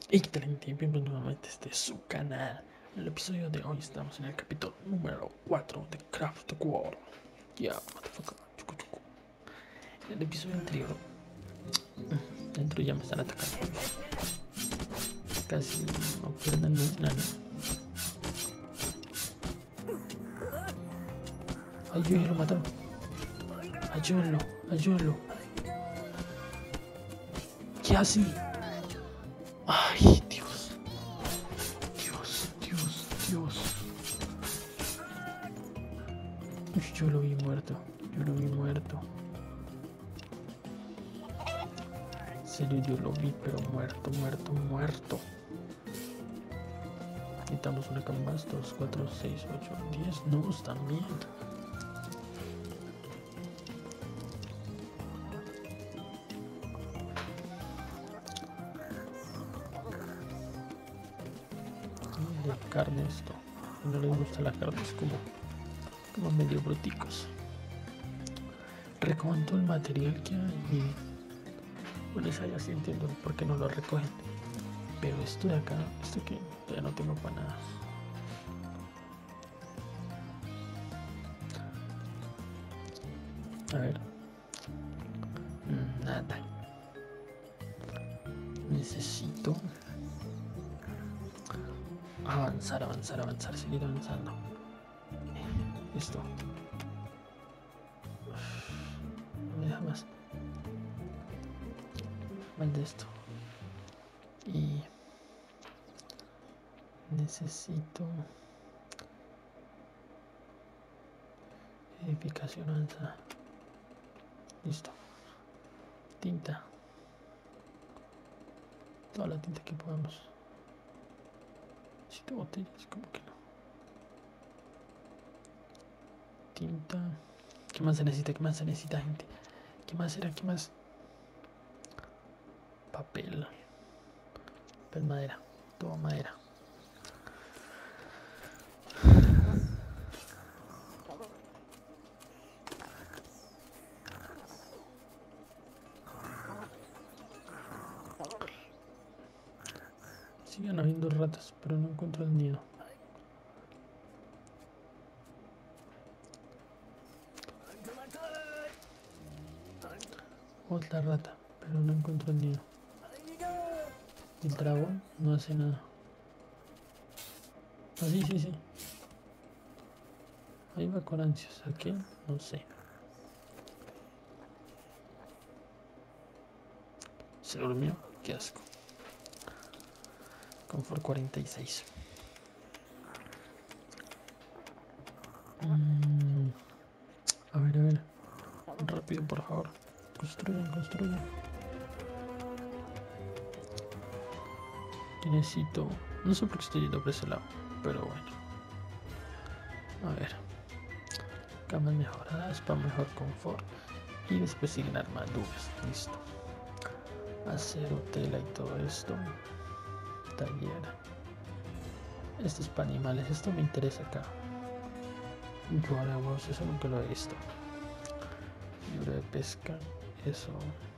Excelente, bienvenido nuevamente a este su canal. En el episodio de hoy estamos en el capítulo número 4 de Craft World. Motherfucker. Chucu, chucu. En el episodio anterior, dentro ya me están atacando. Casi no pierden nada. Ay, yo ya lo mataron. Ayúdenlo, ayúdenlo. ¿Qué hace? Ay, Dios. Dios. Yo lo vi muerto. En serio, yo lo vi, pero muerto. Necesitamos una cama más, 2, 4, 6, 8, 10. No, están bien. De carne esto. No les gusta la carne, es como medio bruticos. Recogen todo el material que hay y bueno, esa ya sí entiendo por qué no lo recogen. Pero esto de acá, esto que ya no tengo para nada. A ver. Nada. Necesito avanzar, seguir avanzando. Esto. Me deja más. Más de esto. Y necesito edificación avanzada. Listo. Tinta. Toda la tinta que podamos. Necesito botellas, como que no. Tinta. ¿Qué más se necesita, gente? ¿Qué más era? Papel. Madera. Todo madera. Siguen habiendo ratas, pero no encuentro el nido. Otra rata, pero no encuentro el nido. El dragón no hace nada. Ah, sí. Ahí va con ansias. Aquel, no sé. Se durmió. Qué asco. Confort 46. A ver. Rápido, por favor. Construyan. Y necesito... No sé por qué estoy yendo por ese lado, pero bueno. A ver. Camas mejoradas para mejor confort. Y después siguen armaduras. Listo. Acero, tela y todo esto. Taller. Esto es para animales. Esto me interesa acá. Guaraguas, eso nunca lo he visto. Libro de pesca. Eso.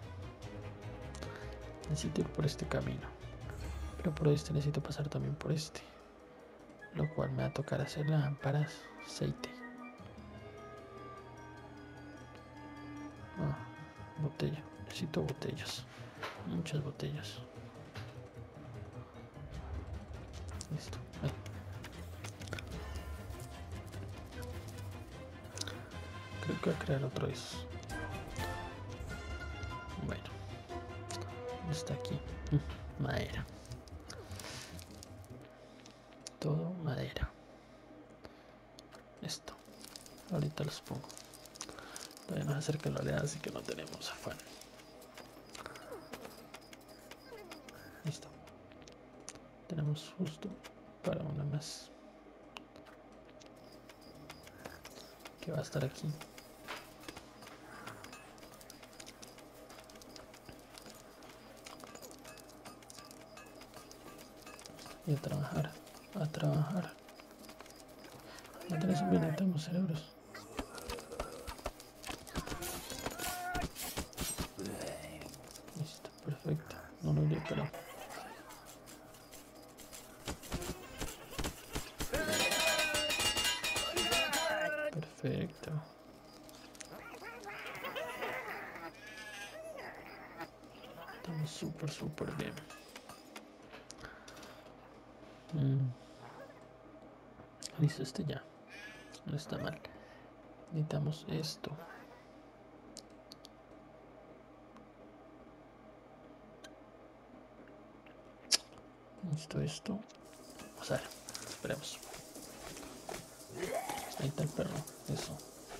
Necesito ir por este camino. Pero por este necesito pasar también por este. Lo cual me va a tocar hacer lámparas. Aceite. Botella. Necesito botellas. Muchas botellas. Listo. Creo que voy a crear otro de esos. Bueno. Está aquí. Madera. Todo madera. Esto. Ahorita los pongo. Todavía nos acerca la oleada, así que no tenemos afán. Listo. Tenemos justo para una más. Que va a estar aquí. Y a trabajar. No tenemos bien, necesitamos cerebros. Listo, perfecto. No lo olvidé, pero Perfecto. Estamos súper bien. Listo, este ya. No está mal. Necesitamos esto. Listo, esto. Vamos a ver. Esperemos. Ahí está el perro. Eso.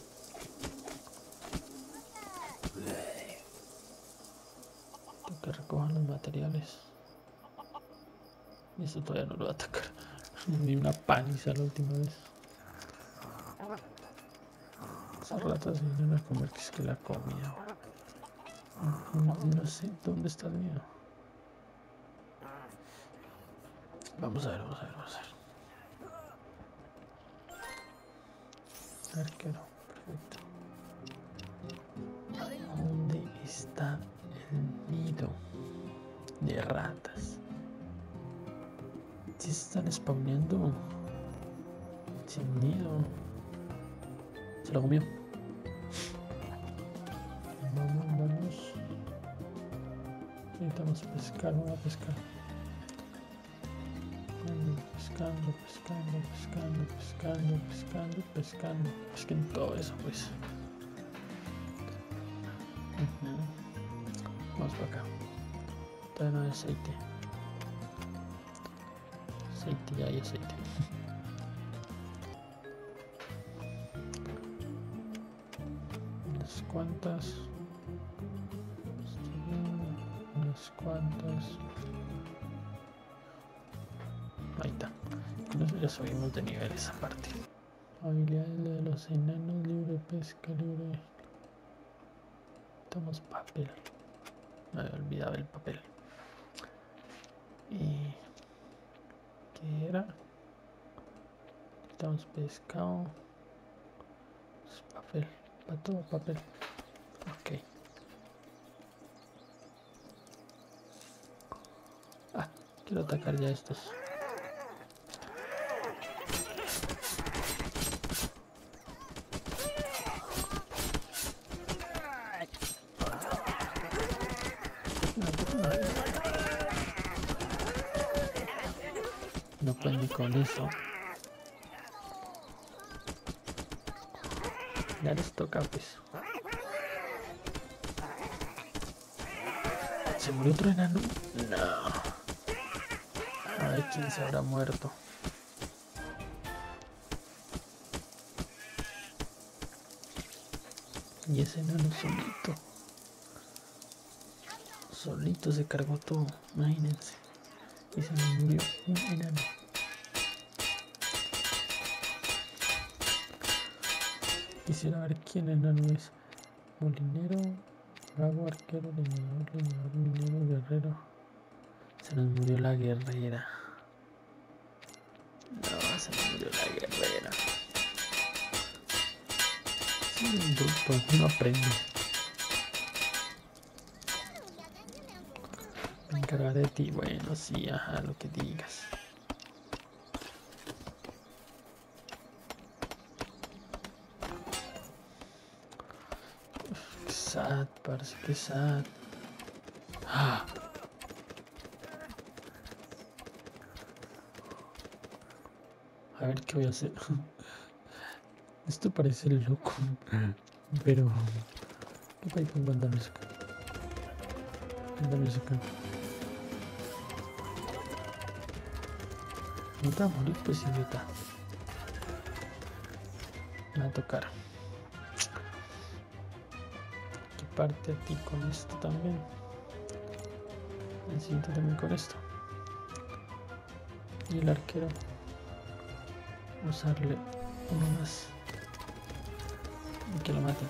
Tengo que recoger los materiales. Y esto todavía no lo va a atacar. Ni una paliza la última vez. Esas ratas vienen a comer, que es que la comida. No sé dónde está el mío. Vamos a ver. Arquero, perfecto. ¿Dónde está el nido de ratas? Si están spawneando sin nido. Se lo comió. Vamos. Necesitamos pescar, vamos a pescar. Pescando. Pesquen todo eso, pues. Vamos para acá. Todavía no hay aceite. Ya hay aceite. Unas cuantas. Ahí está. Con eso ya subimos de nivel esa parte. Habilidades de los enanos, libre pesca, libre. Tomamos papel. Me había olvidado el papel. ¿Y qué era? Necesitamos pescado. Papel. Para todo papel. Ok. Quiero atacar ya estos. No pueden ni con eso. Ya les toca, pues. ¿Se murió otro enano? No. Ay, ¿quién se habrá muerto? Y ese enano solito se cargó todo, imagínense. Y se me murió un enano. Quisiera ver quién enano es. Molinero, mago, arquero, leñador, minero, guerrero. Se nos murió la guerrera. No, se nos murió la guerrera. Sí, un bruto, no aprende. Me encargaré de ti. Bueno, sí, ajá, lo que digas. Qué sad, parece que sad. ¡Ah! A ver qué voy a hacer. Esto parece loco. Pero... ¿qué pasa con cuánta música? No te va a morir, pues idiota. Me va a tocar. Equiparte a ti con esto también. El siguiente también con esto. Y el arquero. Usarle uno más. Y que lo mate.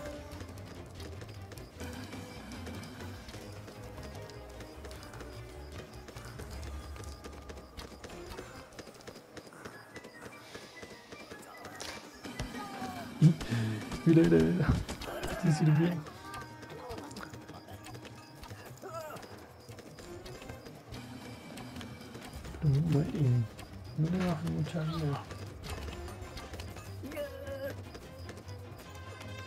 Mira. Sí sirvió. No le bajan mucha vida.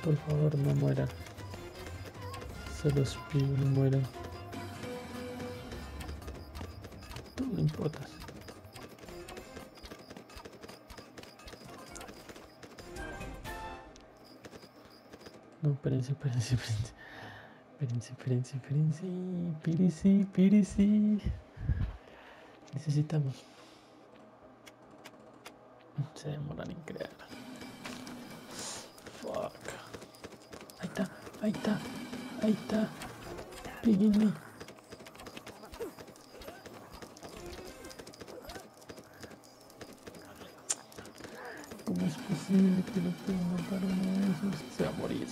Por favor, no mueran. Se los pido, no mueran. Tú no importas. No, espérense. Espérense. Necesitamos. Se demoran en crear. Fuck. Ahí está. Péguenle. ¿Cómo es posible que no pueda matar uno de esos? Se va a morir.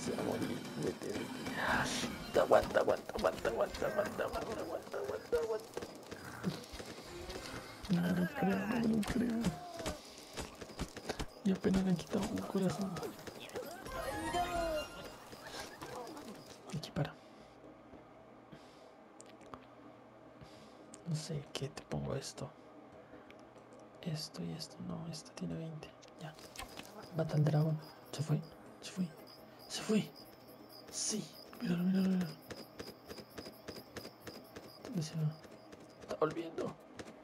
Vete. Aguanta. No me lo creo. Y apenas le han quitado un corazón. Aquí para. No sé qué te pongo esto. Esto y esto. No, esto tiene 20. Ya. Mata al dragón. Se fue. Sí. Míralo. ¿Dónde se va? Está volviendo.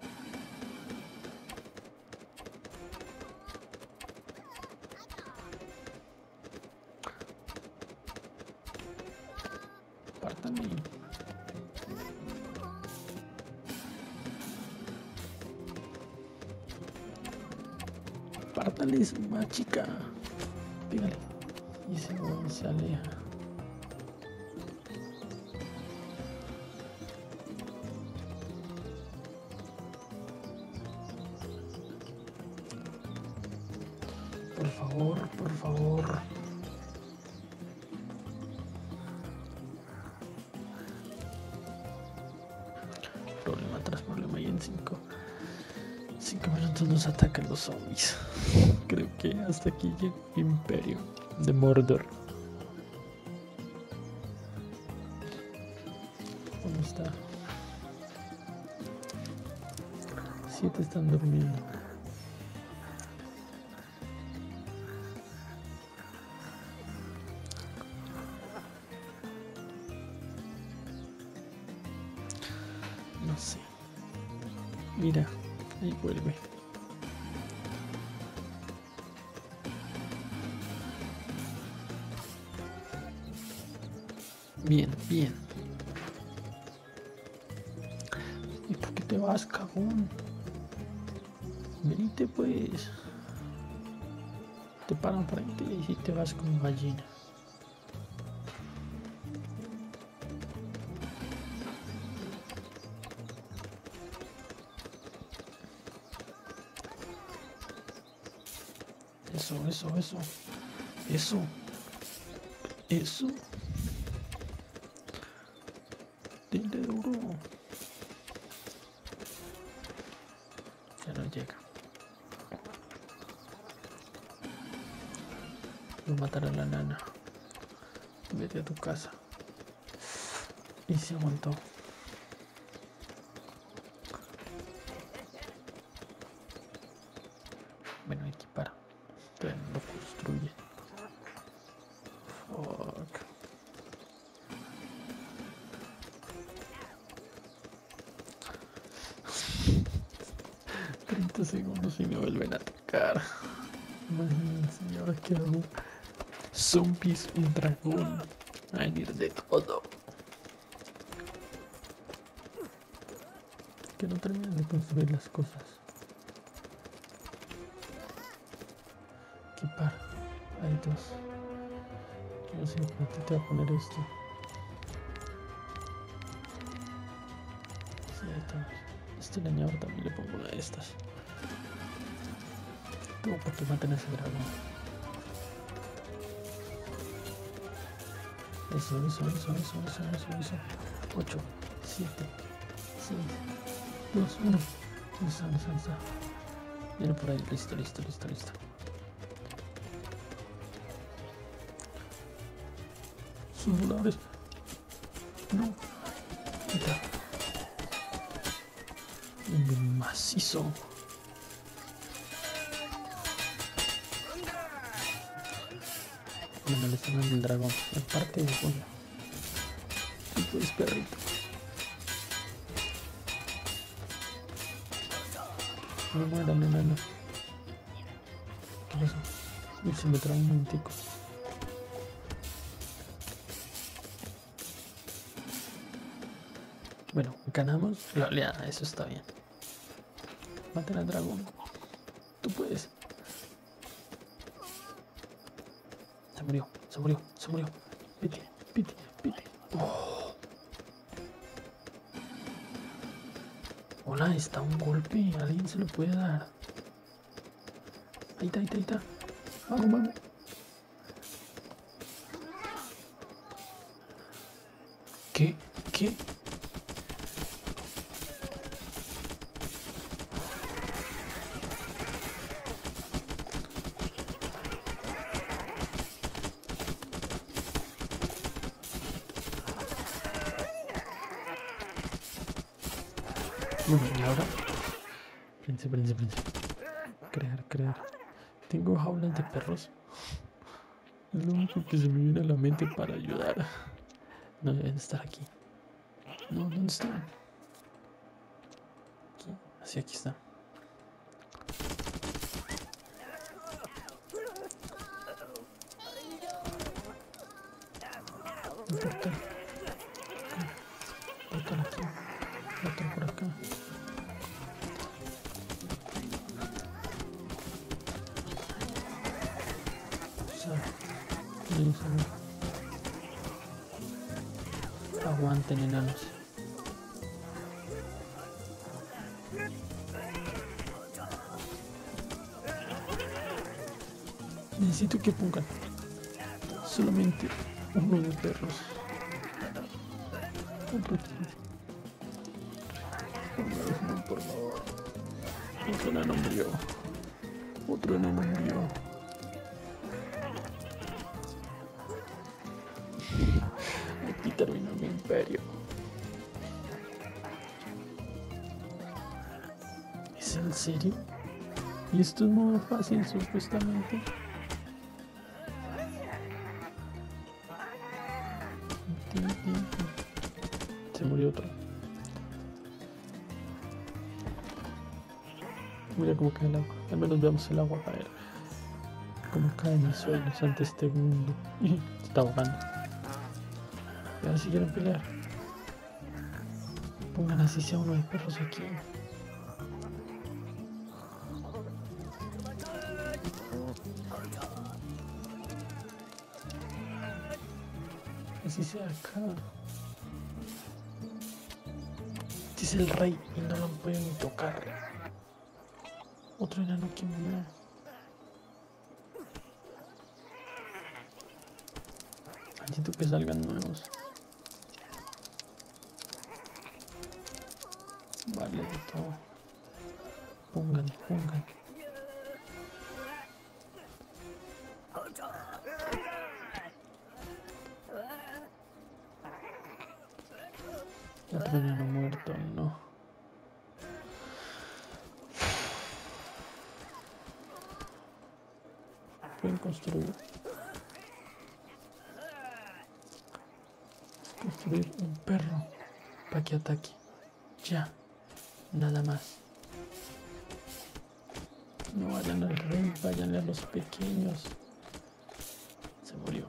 Pártame. Pártales, más chica. Pégale. Y ese güey se aleja. Por favor. Problema tras problema y en 5 minutos nos atacan los zombies. Creo que hasta aquí llega el Imperio de Mordor. ¿Cómo está? 7 están durmiendo. No sé. Mira, ahí vuelve. Bien. ¿Y por qué te vas, cagón? Venite pues. Te paran frente y si te vas como gallina. Eso. Dile duro. Ya no llega. Voy a matar a la nana. Vete a tu casa. Y se aguantó. Bueno, equipar. Pero no lo construye. Fuck. 30 segundos y me vuelven a atacar. Imagínense, ahora qué hago. Zombies, un dragón. A venir de todo. Que no terminan de construir las cosas. Equipar. Hay 2. Yo simplemente te voy a poner esto. Sí, ahí estamos. Este leñador también le pongo una de estas. Todo para que maten a ese dragón. Eso. 8, 7, 6, 2, 1. Listo. Viene por ahí. Listo. Sus voladores. No. Quita. Un macizo. Bueno, le están dando el dragón. En parte de uno. Y pues perrito. No mueran, enano. ¿Qué pasó? Uy, se me trae un momentico. Bueno, ganamos la oleada, eso está bien. Maten al dragón. Tú puedes. Se murió, se murió, se murió. Vete, vete, vete. Oh. Hola, está un golpe. Alguien se lo puede dar. Ahí está, ahí está, ahí está. Vamos, vamos. ¿Qué? ¿Qué? Bueno, y ahora. Príncipe. Crear. Tengo jaulas de perros. Es lo único que se me viene a la mente para ayudar. No deben estar aquí. No, ¿dónde están? Aquí. Así, aquí está. Un portal. Portal aquí. Portal por acá. Aguanten, enanos. Necesito que pongan solamente uno de perros. No, por favor. Otro enano murió. Otro enano murió. Aquí terminó mi imperio. ¿Es en serio? Y esto es muy fácil, supuestamente. Se murió otro. Mira cómo cae el agua. Al menos veamos el agua caer. Cómo caen los suelos ante este mundo. Se está ahogando. Y ahora si quieren pelear. Pongan así sea uno de perros aquí. Así sea acá. Este es el rey y no lo pueden ni tocar. Otro enano que murió. Necesito que salgan nuevos. Vale, de todo. Pongan. Otro enano muerto, no. Pueden construir un perro para que ataque. Ya, nada más. No vayan al rey, váyanle a los pequeños. Se murió.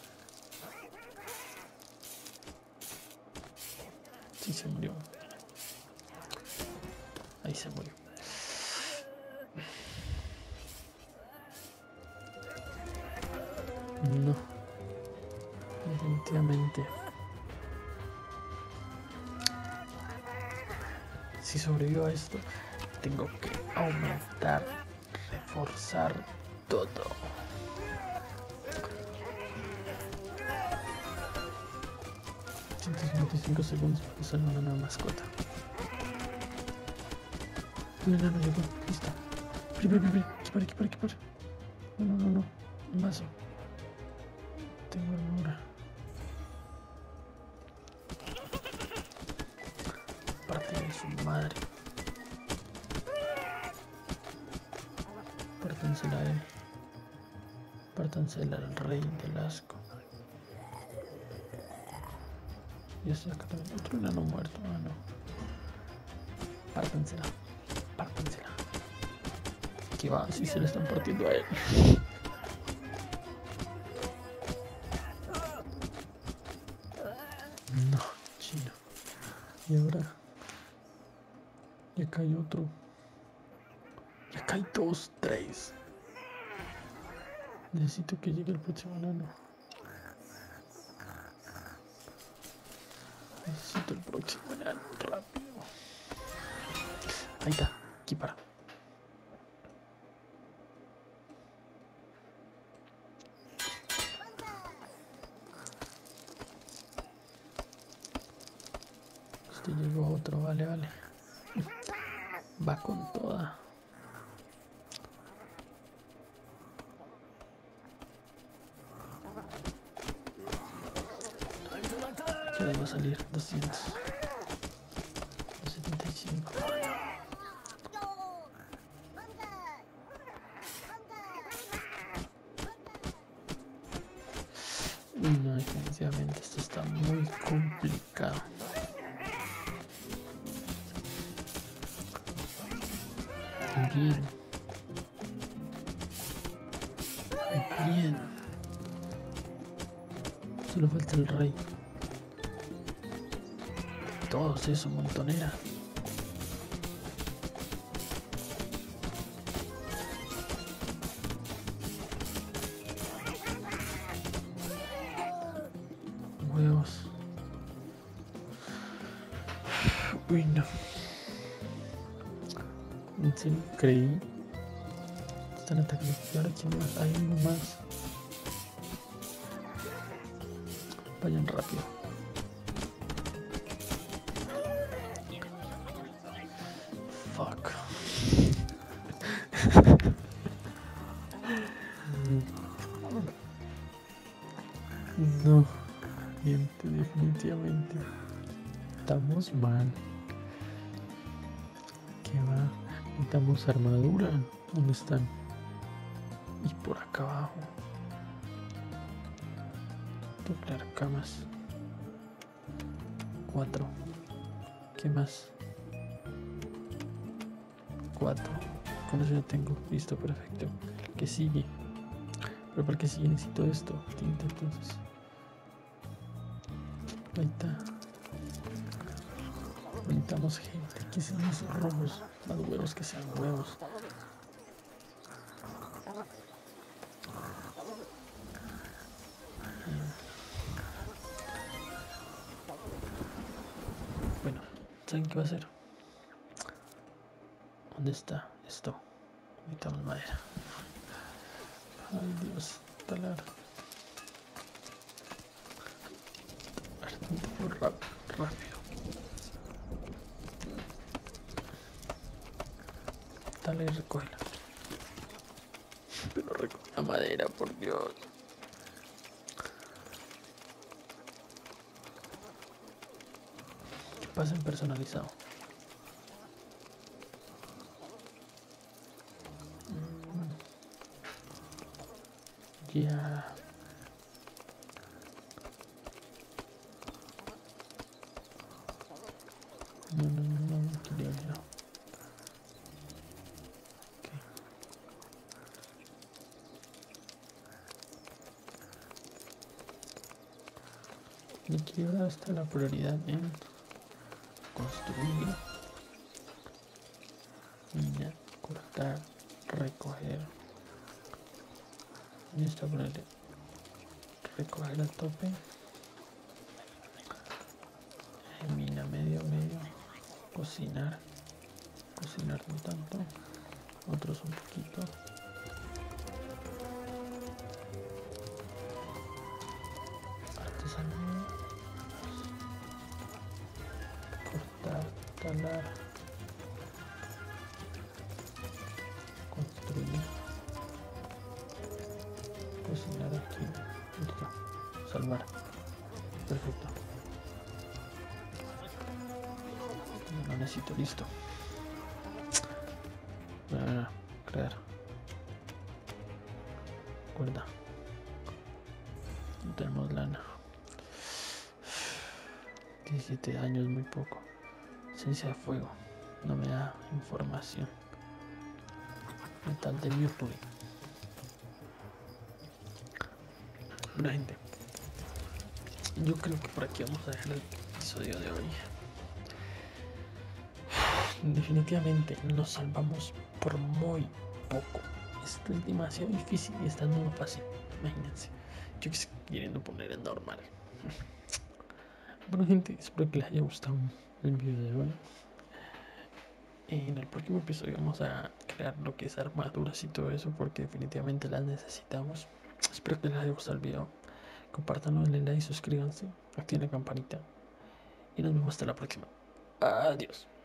Sí, se murió. Ahí se murió. No. Definitivamente. Si sobrevivo a esto, tengo que aumentar, reforzar todo. 155 segundos para usar una nueva mascota. Un enano llegó, listo. Equipar. No. Un vaso. Tengo armadura. Parte de su madre. Pártensela a él. Pártansela al rey del asco. Y este acá también. Otro enano muerto. Ah, no. Pártansela. Pártansela. Que va, si se le están partiendo a él. No, chino. Y ahora. Ya cae otro. Ya cae 2, 3. Necesito que llegue el próximo enano. Necesito el próximo enano, rápido. Ahí está, aquí para. Este llegó otro, vale. Va con toda. Ya va a salir 200. 275. No, definitivamente esto está muy complicado. Bien. Bien. Solo falta el rey. Todos eso, montonera. Huevos. Uy, no. En serio, creí. Están atacando. Y ahora quién más. Hay uno más. Vayan rápido. Fuck. No. Gente, definitivamente. Estamos mal. ¿Qué va? Necesitamos armadura. ¿Dónde están? Y por acá abajo. Doblar camas. 4. ¿Qué más? 4. Con eso ya tengo. Listo, perfecto. ¿Qué sigue? Pero para qué sigue necesito esto. Tinta, entonces. Ahí está. Necesitamos gente. ¿Qué son esos robos? Más huevos que sean huevos. Bueno, ¿saben qué va a hacer? ¿Dónde está esto? Necesitamos madera. Ay, Dios, talar. Rápido. Dale y recógela. Pero recoge la madera, por Dios. ¿Qué pasa en personalizado? Ya. No quería yo. Okay. Y aquí ahora está la prioridad en construir, minar, cortar, recoger. Y está ponerle recoger al tope. Mina medio. Cocinar no tanto, otros un poquito. Artesanía, cortar, talar, construir, cocinar aquí, listo, salvar, perfecto. No necesito, listo. Crear. Cuerda. 17 años, muy poco. Esencia de fuego. No me da información. Metal de Mercury. Bueno, gente, yo creo que por aquí vamos a dejar el episodio de hoy. Definitivamente nos salvamos por muy poco. Esto es demasiado difícil y está no fácil. Imagínense. Yo queriendo poner en normal. Bueno, gente, espero que les haya gustado el video de hoy. En el próximo episodio vamos a crear lo que es armaduras y todo eso, porque definitivamente las necesitamos. Espero que les haya gustado el video. Compártanlo, denle like, suscríbanse, activen la campanita y nos vemos hasta la próxima. Adiós.